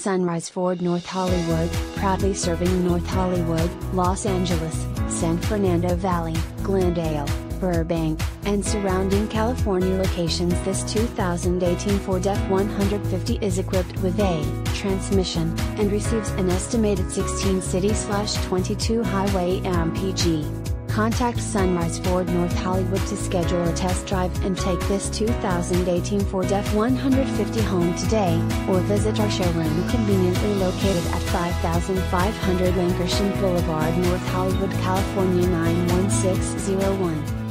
Sunrise Ford North Hollywood, proudly serving North Hollywood, Los Angeles, San Fernando Valley, Glendale, Burbank, and surrounding California locations. This 2018 Ford F-150 is equipped with a transmission, and receives an estimated 16 city/22 highway mpg. Contact Sunrise Ford North Hollywood to schedule a test drive and take this 2018 Ford F-150 home today, or visit our showroom conveniently located at 5500 Lankershim Blvd, North Hollywood, California 91601.